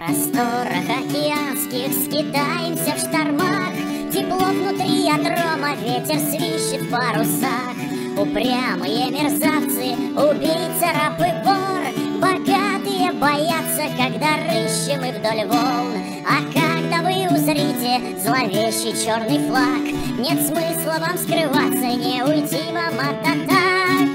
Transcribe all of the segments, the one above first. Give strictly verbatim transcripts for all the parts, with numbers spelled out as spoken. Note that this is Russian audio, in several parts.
просторах океанских скитаемся в штормах. Тепло внутри ядрома, ветер свищет в парусах. Упрямые мерзавцы, убийца, раб и вор. Богатые боятся, когда рыщем мы вдоль волн. А когда вы узрите зловещий черный флаг, нет смысла вам скрываться, не уйти вам от атак.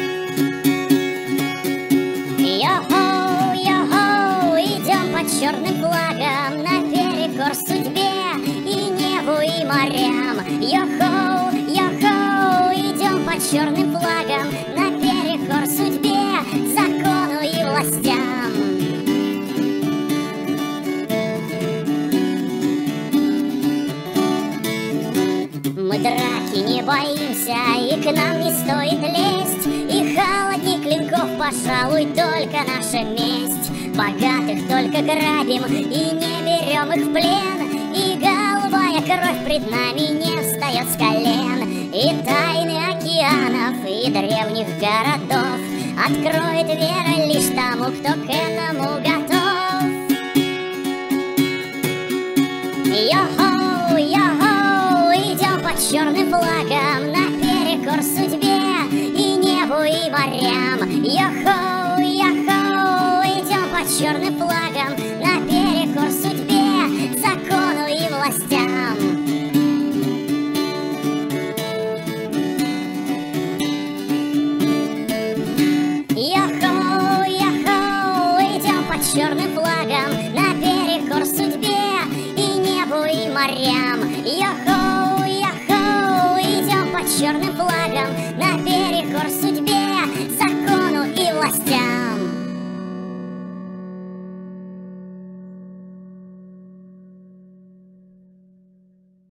Йо-хоу, йо-хоу, идем под черным флагом наперекор судьбе и небу, и морям. Йо-хоу, йо-хоу, идем под черным флагом наперекор судьбе, закону и властям. Мы драки не боимся, и к нам не стоит лезть, и холодней клинков, пожалуй, только наша месть. Богатых только грабим и не берем их в плен, и голубая кровь пред нами не встает с колен. И тайны океанов, и древних городов откроет вера лишь тому, кто к этому готов. Йо-хоу, йо-хоу, идем под черным флагом наперекор судьбе и небу, и морям. Йо-хоу, йо-хоу, идем под черным флагом наперекор судьбе, закону и властям. Йо-хоу, йо-хоу, идем под черным флагом наперекор судьбе и небу, и морям. Йо-хоу, йо-хоу, идем под черным флагом наперекор судьбе, закону и властям.